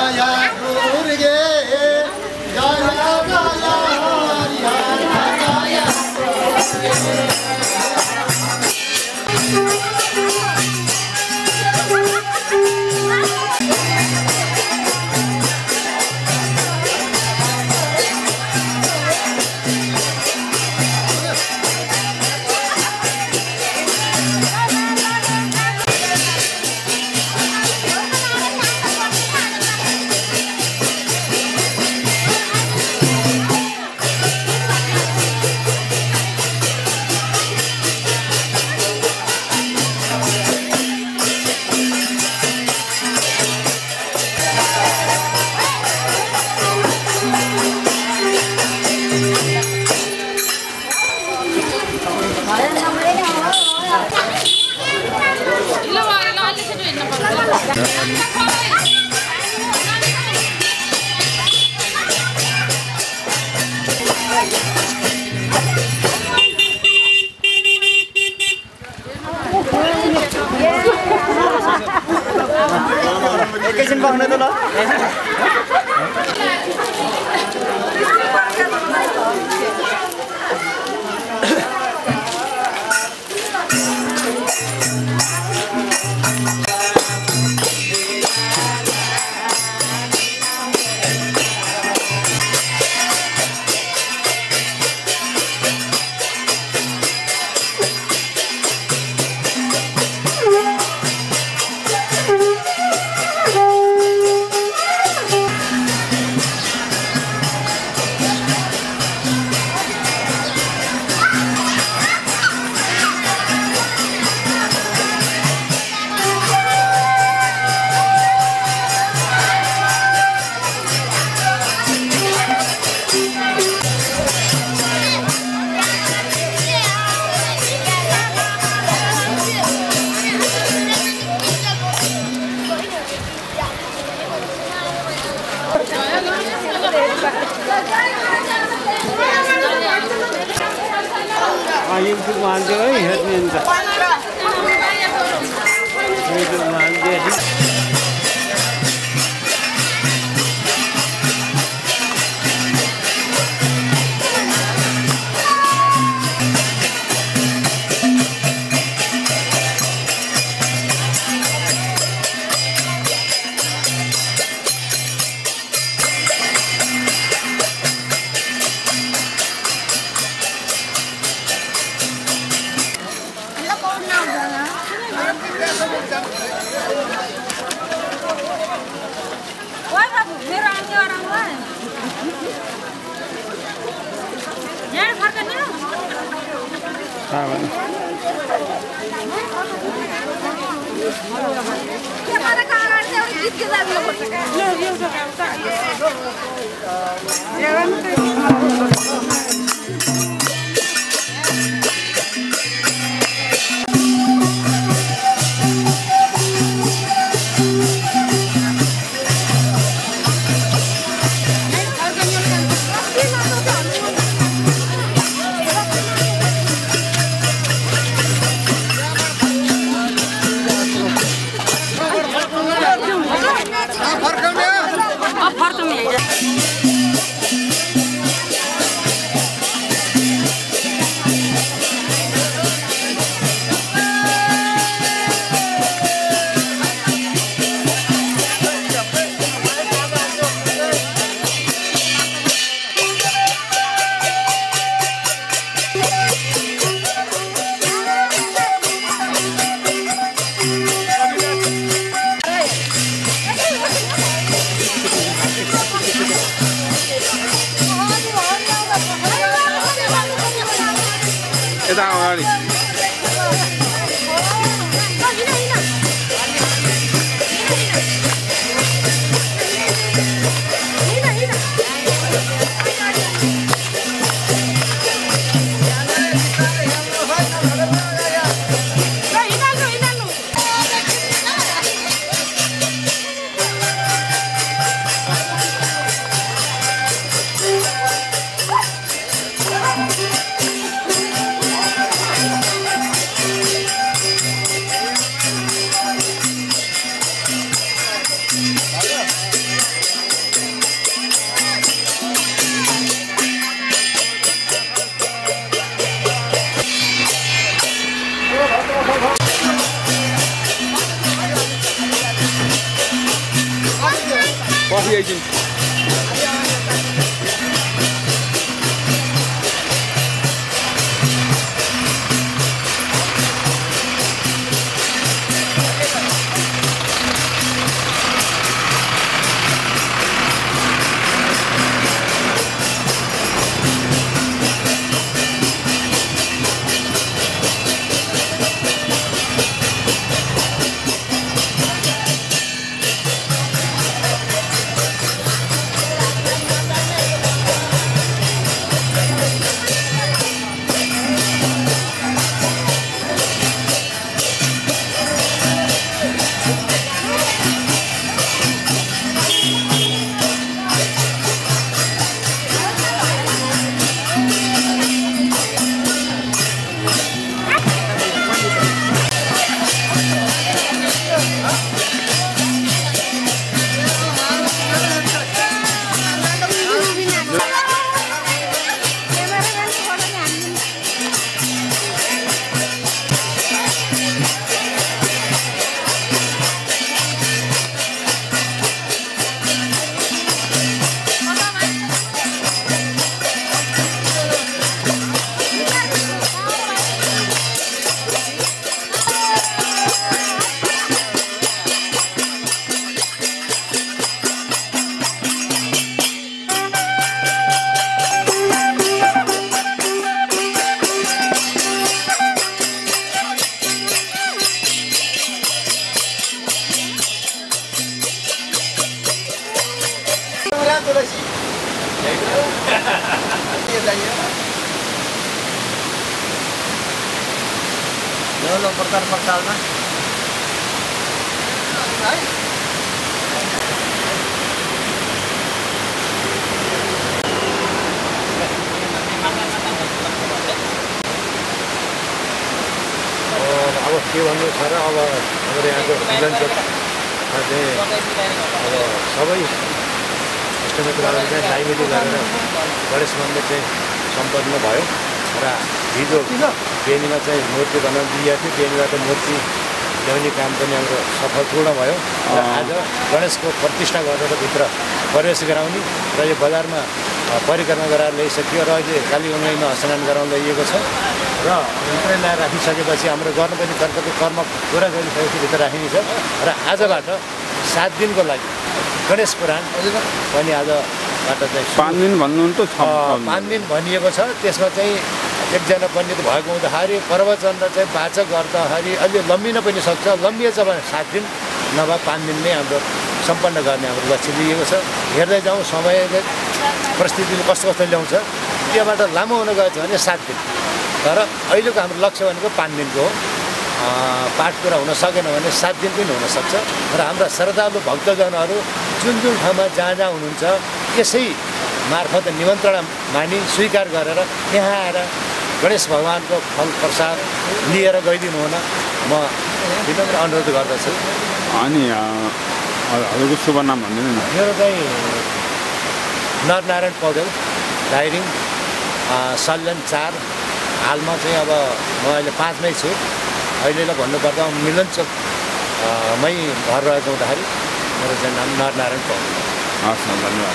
एकैछिन बस्न त ल YouTube मान्छे है हेर्ने नि त YouTube मान्छे यता अगाडि ल्याइदिउँ Lo portal mah. अब के भन्नु छ र अब हाम्रो यहाँको मिलनको सबै इष्टमित्रहरू चाहिँ लाइब्रेरी गरेर गणेश मन्दिर चाहिँ सम्पन्न भयो र हिजो बेनीमा चाहिँ मूर्ति बनाउन दिएको थियो बेनीबाट मूर्ति ल्याउने काम पनि हाम्रो सफलपूर्ण भयो र आज गणेशको प्रतिष्ठा गरेर भित्र प्रवेश गराउने र यो बजारमा परिक्रमा गराएर ल्याइसकियो र अहिले कालीगङ्गामा स्नान गराउन ल्याइएको छ र भित्र ल्याएर राखिसकेपछि हाम्रो गर्नुपर्ने कर्म पुरा गरिसकेपछि भित्र राखिनेछ र आजबाट 7 दिनको लागि गणेश पुराण पनि आजबाट चाहिँ 5 दिन भन्नुहुन्छ 5 दिन भनिएको छ त्यसमा चाहिँ एकजना पण्डित भएको हुँदाखेरि प्रवचन र चाहिँ वाचक गर्दाखेरि अलि लम्बिन पनि सक्छ लम्बिएछ भने 7 दिन नभए 5 दिन नै हाम्रो सम्पन्न गर्ने हाम्रो लक्ष्य लिएको छ हेर्दै जाउँ समयले परिस्थितिले कस्तो कस्तो ल्याउँछ त्योबाट लामो हुन गएछ भने 7 दिन तर अहिलेको हाम्रो लक्ष्य भनेको 5 दिनको हो पाठ पुरा हुन सकेन भने 7 दिन पनि हुनसक्छ र हाम्रा श्रद्धालु भक्तजनहरू जुन ठाउँमा जहाँ हुनुहुन्छ यसै मार्फत निमन्त्रणा मानि स्वीकार गरेर यहाँ आएर गणेश भगवानको फल प्रसाद लिएर गइदिनु हुन म विनम्र अनुरोध गर्दछु। अनि हजुरको शुभ नाम भन्दिनु न। मेरो चाहिँ नरनारायण पौडेल दाइरिङ सल्यान 4 हालमा चाहिँ अब म अहिले 5 मै छु अहिलेलाई भन्नुपर्दा मिलन चोकमै घर रहेको हुँदाखेरि मेरो चाहिँ नाम नरनारायण पौडेल। हस् धन्यवाद।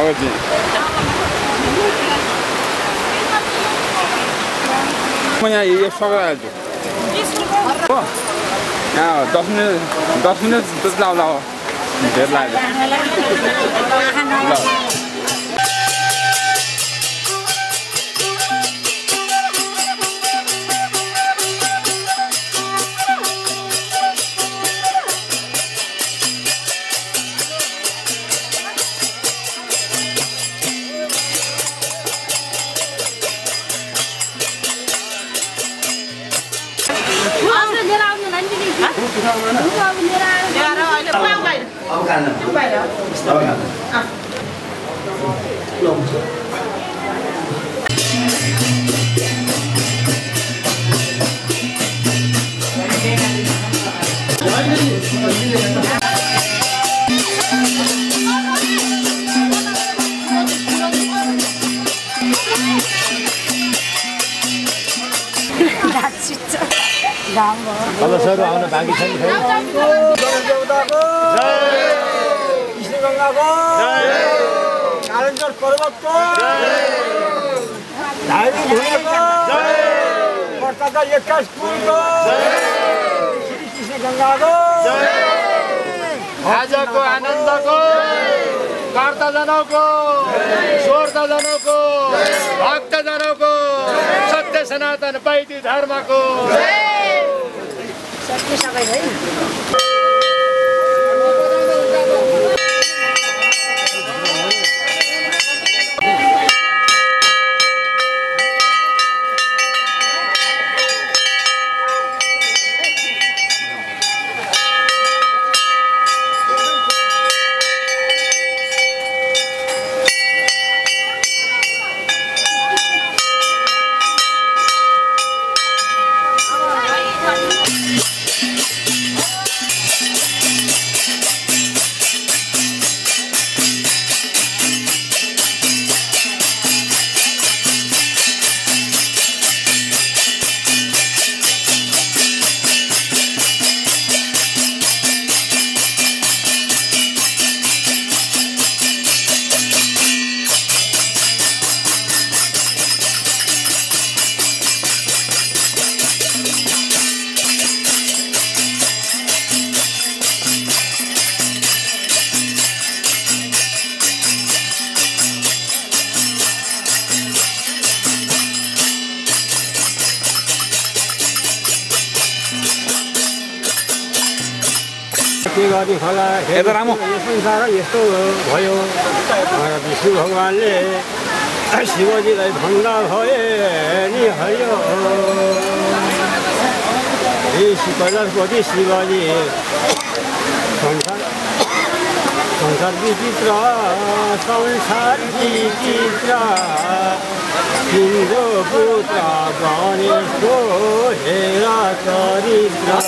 प्रगति म यहाँ यो सघाइहाल्छु यहाँ 10 मिनट जस्तो आउँदा हो धेर लाग्यो कलशहरू आउन बाँकी छ नि पर्वतको धामी भुइँको वर्षका 21 कुलको श्री कृष्ण गङ्गाको आजको आनन्दको कर्ताजनको स्वर्तजनको भक्तजनको सत्य सनातन वैदिक धर्मको सबै है के गर्ने होला संसार यस्तो भयो विष्णु भगवानले शिवजीलाई भन्दा भए नि हरियो कैलाशपति शिवजी संसार विचित्र संसार विचित्र तिम्रो पुत्र गणेशको हेरा चरित्र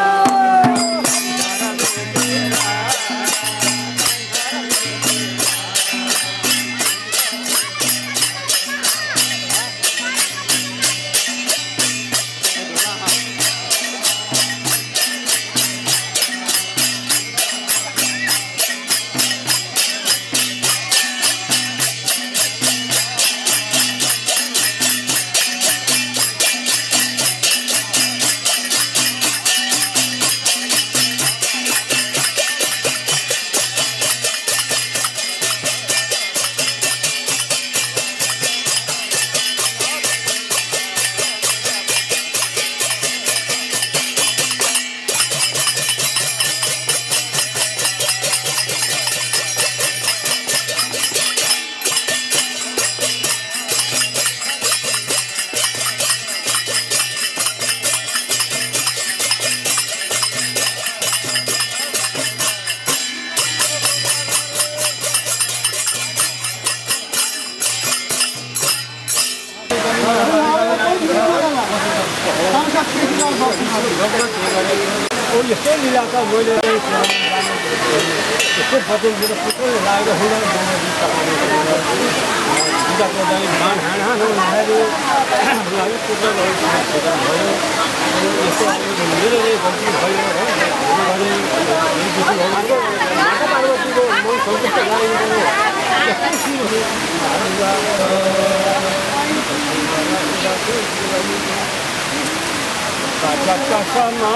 यस्तै मिलाएको मैले यस्तो फटो मेरो फुटो लागेको मेरो कसमा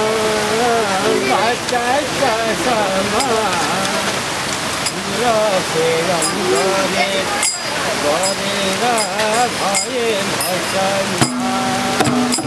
बाचा कसमा रसेर गरेर भए भसनमा